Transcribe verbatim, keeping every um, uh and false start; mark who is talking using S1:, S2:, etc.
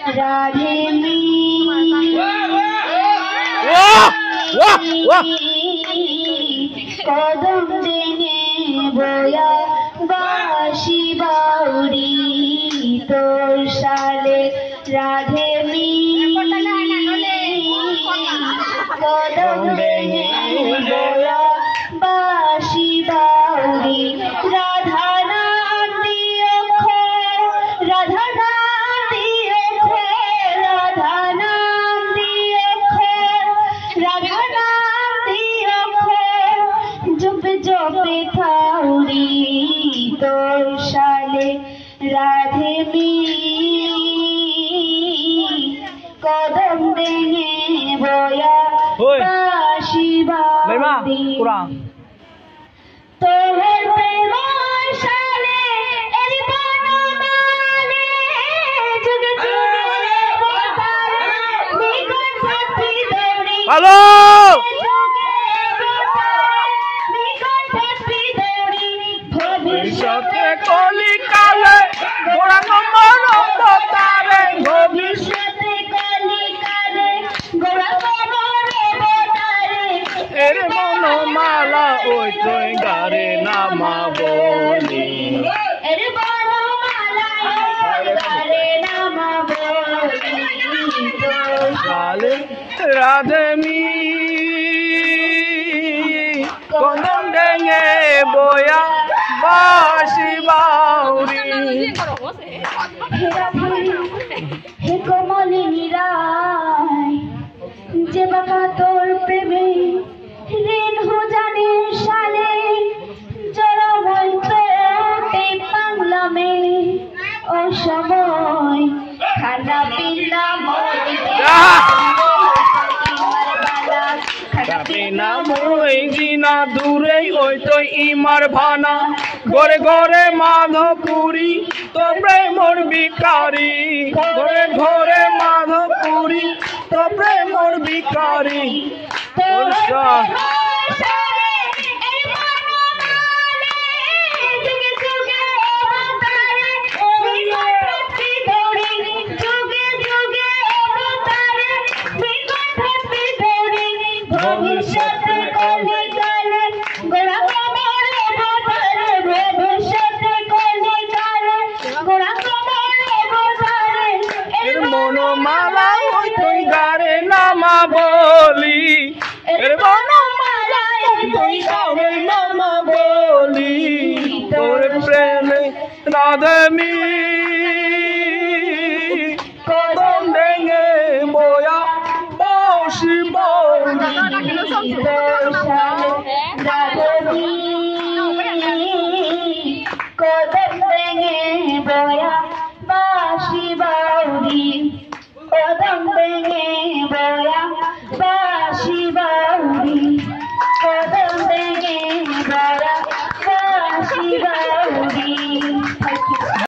S1: Radhe me কদম জেনে বয়া বাসি বাউরি তোর সালে রাধে মি কদম জেনে বয়া বাসি বাউরি রাধা নাম দিও খো রাধা নাম দিও খো রাধা নাম দিও খো রাধা নাম দিও খো জপে জপে থাউরি তোর সালে রাধে মি কদম দেনে বয়া বাসি বাউরি তোর প্রেম সালে এর বনমালে যুগে যুগে অবতারে নিকট ভক্তি দৌড়ি হ্যালো নিকট ভক্তি দৌড়ি ভবিষ্যতে কলিকালে গোড়ানো মন অবতারে ভবিষ্যতে কলিকালে গোড়ানো মন অবতারে এর মনমালা ওই তুই গারে নামা বলি এর বনমালা গারে নামা বলি রাধে মি কদম ডেঙে বয়া বাসি বাউরি হে কমলিনী রায় যে বাবা তোর প্রেমে ঋণ হো জানে সালে জড় হইতো এই বাংলা মে অসময় খানা পিনা না দূরে ওই তো ইমার ভানা ঘরে ঘরে মাধবপুরি তোমরে মোর বিকারি ঘরে ঘরে মাধবপুরি তোমরে মোর বিকারি ভবিষ্যতে কলিকালে গোড়া কমল অবতারে ভবিষ্যতে কলিকালে গোড়া কমল অবতারে এর মনমালা ওই তুই গারে নামা বলি এর মনমালা ওই তুই গারে নামা বলি তোর প্রেমে রাধে মি কদম ডেঙে বয়া বাসি বাউরি কদম ডেঙে বয়া বাসি বাউরি কদম ডেঙে